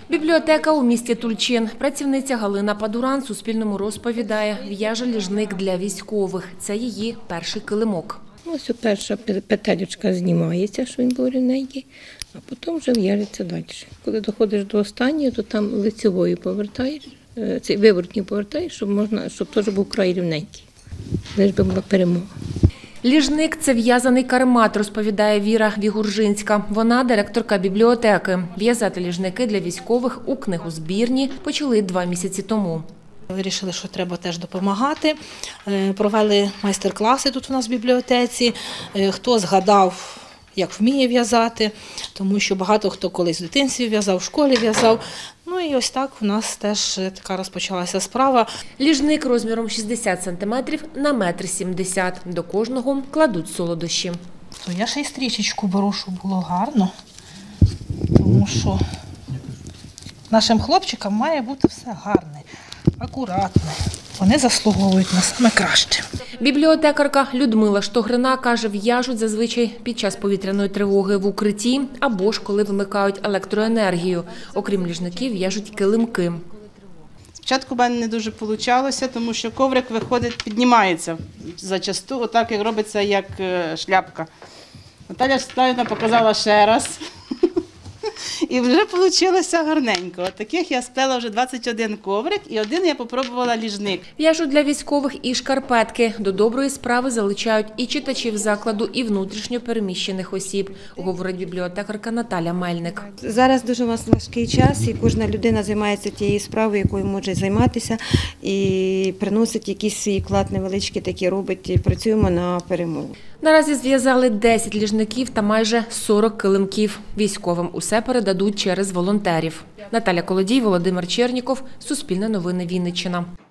Бібліотека у місті Тульчин. Працівниця Галина Падуран Суспільному розповідає, в'яже ліжник для військових. Це її перший килимок. Ось перша петелечка знімається, що він був рівненький, а потім вже в'яжеться далі. Коли доходиш до останньої, то там лицевою повертаєш, цей виворотній повертаєш, щоб теж був край рівненький. Лиш би була перемога. Ліжник – це в'язаний каремат, розповідає Віра Вігуржинська. Вона – директорка бібліотеки. В'язати ліжники для військових у книгозбірні почали 2 місяці тому. Вирішили, що треба теж допомагати. Провели майстер-класи тут у нас в бібліотеці. Хто згадав, як вміє в'язати, тому що багато хто колись в дитинстві в'язав, в школі в'язав. Ну і ось так у нас теж така розпочалася справа. Ліжник розміром 60 см на 1,70 м. До кожного кладуть солодощі. Я ще й стрічечку беру, щоб було гарно, тому що нашим хлопчикам має бути все гарне, акуратне. Вони заслуговують на саме краще. Бібліотекарка Людмила Штогрина каже, в'яжуть зазвичай під час повітряної тривоги в укритті або ж коли вимикають електроенергію. Окрім ліжників, в'яжуть килимки. Спочатку в мене не дуже вийшло, тому що коврик виходить, піднімається зачасту, отак як робиться, як шляпка. Наталя Сталіна показала ще раз. І вже вийшло гарненько. От таких я сплела вже 21 коврик і один я спробувала ліжник. В'яжуть для військових і шкарпетки. До доброї справи залучають і читачів закладу, і внутрішньо переміщених осіб, говорить бібліотекарка Наталя Мельник. Зараз дуже у нас важкий час, і кожна людина займається тією справою, якою може займатися, і приносить якийсь свій вклад невеличкий, такий робить, і працюємо на перемогу. Наразі зв'язали 10 ліжників та майже 40 килимків. Військовим усе передадуть через волонтерів. Наталя Колодій, Володимир Черніков, Суспільне новини, Вінниччина.